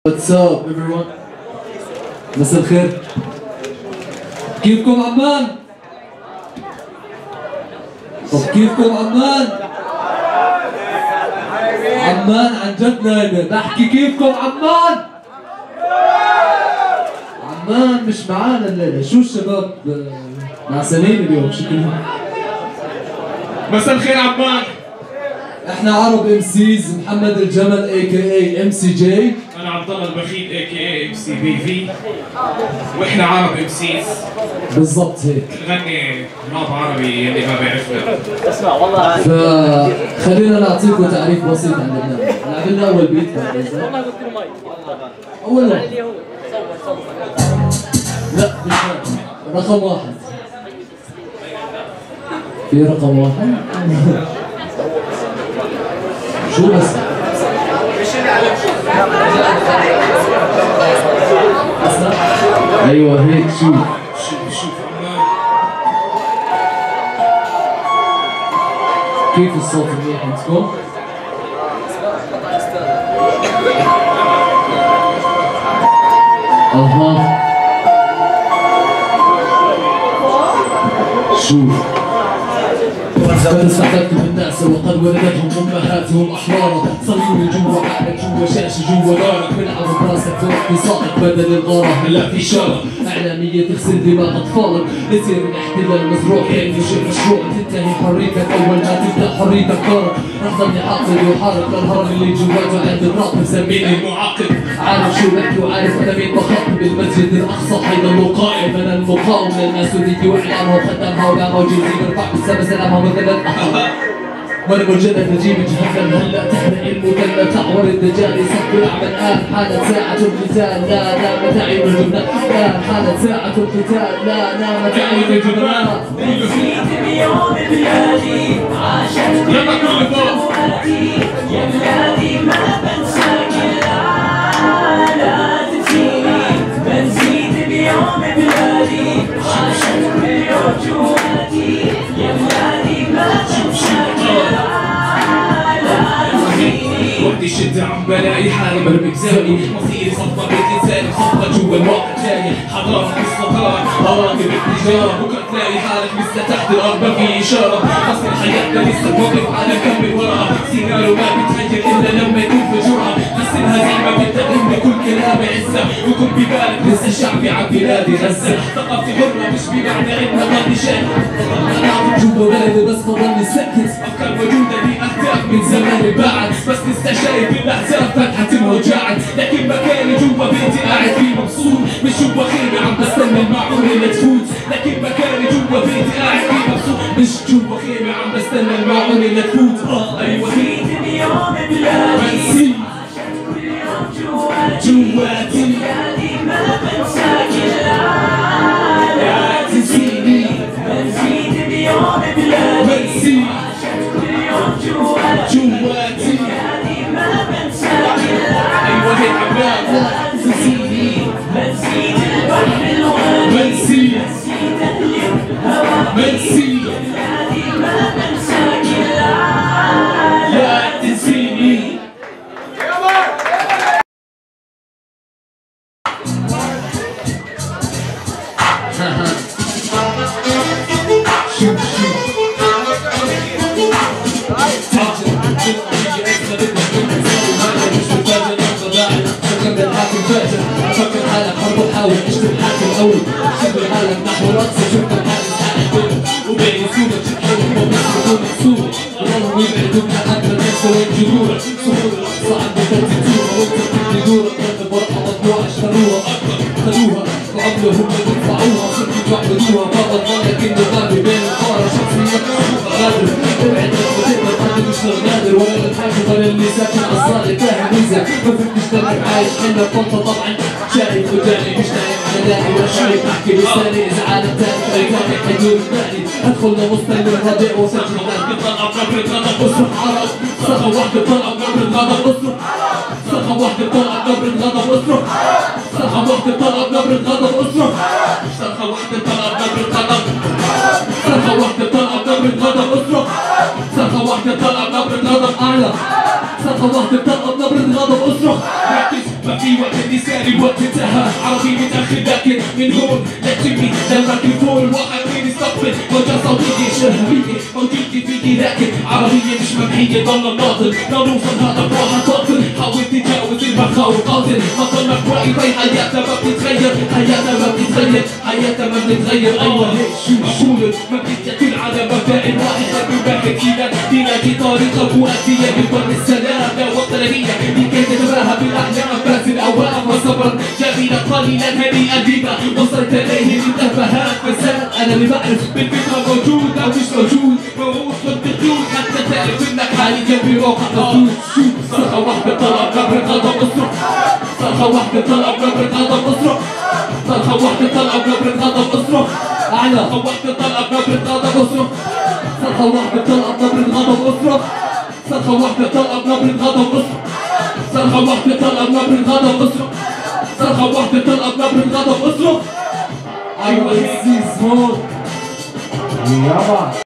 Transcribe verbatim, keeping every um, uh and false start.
What's up everyone؟ مساء الخير. كيفكم عمان؟ طب كيفكم عمان؟ عمان عن جد نايمة، بحكي كيفكم عمان؟ عمان مش معانا الليلة، شو الشباب نعسانين اليوم شكلهم؟ مساء الخير عمان. احنا عرب ام سيز، محمد الجمل اي كي اي ام سي جي. انا عبد الله البخيل اي كي اي ام سي بي في. واحنا عرب ام سيز. بالضبط هيك. نغني راب عربي اللي ما بيعرفنا. اسمع والله فخلينا نعطيكم تعريف بسيط عن البرنامج. لعبنا اول بيت والله قلت له ماي اول واحد. صور صور لا مش هذا. رقم واحد. في رقم واحد. شو بس؟ ايوه هيك شوف شوف شوف عمان. كيف الصوت منيح عندكم؟ اها شوف قد استحببت بالناس وقد ولدتهم امهاتهم احرارا. صلوني جوا عقلك جوا شاشه جوا دارك، بلعب براسك في اقتصادك بدل الغاره. هلا في اشاره اعلاميه تغسل دماغ اطفالك، يصير الاحتلال مزروع كانه شيء مشروع. تنتهي حريتك اول ما تبدا حريتك دارك. رح ضلني حاقد وحارب للهرم اللي جواته عند الراب مسميني المعقد. عارف شو بحكي وعارف انا مين بخاطب. المسجد الاقصى حيضل قائم، انا المقاوم للماسونيه واعلامها وخدامها ولا موجودين برفع بالسما سلامها مثلا. وانا مرجلك نجيب جهنم هلا تحرق المثلث. تعور الدجال يصفي اعمى الان. حانت ساعة القتال لا نامت عين الجبنان. الان حانت ساعة القتال لا نامت عين الجبنان. نسيت بيوم بلادي عاشت كل وقتي يا بلادي ما بنساك لا لا تنسيني. بنسيت بيوم بلادي عاشت كل وقتي يا بلادي ما بنساك لا لا تنسيني. وقت الشدة عم بلاقي حالي برمي بزاوي. مصيري صفقة بيت لساني صفقة جوا الواقع تاني. حضارة بالسطار أواقب التجارة. بكرة تلاقي حالك لسه تحت الأرض ما في إشارة. أصل حياتنا لسه واقف على كمل وراها. سيناريو ما بيتغير إلا لما يكون في جرعة. بس الهزيمة بتقدم كل كلام عزة. وكن ببالك لسه شعبي عن بلادي غزة. ثقافتي حرة مش بمعنى إنها ضلني شاكت. جوا بلدي بس بضلني ساكت. أفكار موجودة دي أهداف من زمان بعد. بس لسه شايف الأحزاب فتحت وجعت. لكن مكاني جوا بيتي قاعد فيه مبسوط. مش جوا خيمة عم بستنى المعقول اللي تفوت. لكن مكاني جوا بيتي قاعد فيه مبسوط. مش جوا خيمة عم بستنى المعقول اللي تفوت. اه ايوه نسيت بيوم بلادي بنسيت عاشت كل يوم جواتي جواتي بلادي ما بنساك لا لا تنسيني. بنسيت بيوم بلادي بنسيت عاشت كل يوم جواتي جواتي بلادي ما بنساك لا ايوه هيك عمان. لا تنسيني. بنسيت البحر الوادي بنسيت بنسيت الهوى بنسيت بلادي ما بنساك لا لا تنسيني. شوف شوف فكر حالك برضو حاول اشتري الحاكم الاول. شد العالم نحو الرقص شفت الحادث حالك وبين سوبك شحيرك وبس بدون مكسور. ضلوا يبعدوك لحد ما تنسى وين جذورك. صخور الاقصى عند ترتيبوها وانت بتبني دورك. ضرب ورقه مطبوعه اشتروها اكبر خدوها وعملوا هم يدفعوها. صرت يعبدوها بابا ضلك النظام بين القاره. شخصيه غادر ابعد لما تقدر ما تشتغل نادر. ولا الحاكم ولا اللي ساكن عالصالة فاهم ميزه. ما فيك تشتغل عايش حنا بطنطا طبعا. شايف قدامي مش نايم على داني ولا شايف احكي لساني. اذا عالم تاني خليتاني حيدور بالي. ادخل لمستوى الربيع وسجل غادي. طلع قبر الغضب اصرخ عرب صرخة واحدة طلع قبر الغضب. اصرخ صرخة واحدة طلع قبر الغضب. اصرخ صرخة واحدة طلع قبر الغضب. اصرخ صرخة واحدة طلع قبر الغضب. صرخة واحدة طلع قبر الغضب. اصرخ صرخة واحدة طلع قبر الغضب. اعلى صرخة واحدة طلع قبر الغضب. اصرخ ركز ما في وقت لساني الوقت انتهى عربي متأخر لكن من هون لا تجيبني للميكروفون الواقع فين يستقبل وجه صوتي شهوية موجودة فيكي لكن عربية مش ممحية ضمن الناطق لا نوصل هذا بروحها قاتل حاول تتجاوز المخاوف قاتل ما ضلك رأي في حياتنا ما بتتغير حياتنا ما بتتغير حياتنا ما بتتغير أيوة هيك شو شولك ما بتتكل على مبدأ واحد خلي واحد فينا تلاقي طريقة مؤدية بالبر السلام لا وطنية لكي تتباهى بالأحلام فاز الأوام وصبرا جميلا قليلا هنيئا بما وصلت إليه للتفاهات فساد أنا اللي بعرف بالفكرة موجود أو مش موجود موجود بالدخول حتى تعرف إنك حالي جنبي واقع موجود شوف صرخة واحدة طلب نبرة غضب أصرخ صرخة واحدة طلب نبرة غضب أصرخ صرخة واحدة طلب نبرة غضب أصرخ أعلى صرخة واحدة طلب نبرة غضب أصرخ صرخة واحدة طلب نبرة غضب أصرخ صرخة واحدة طلب نبرة غضب أصرخ صرخة واحدة طلب نبرة غضب أصرخ صرخة واحدة طلب نبرة غضب أصرخ أيوة هيك يابا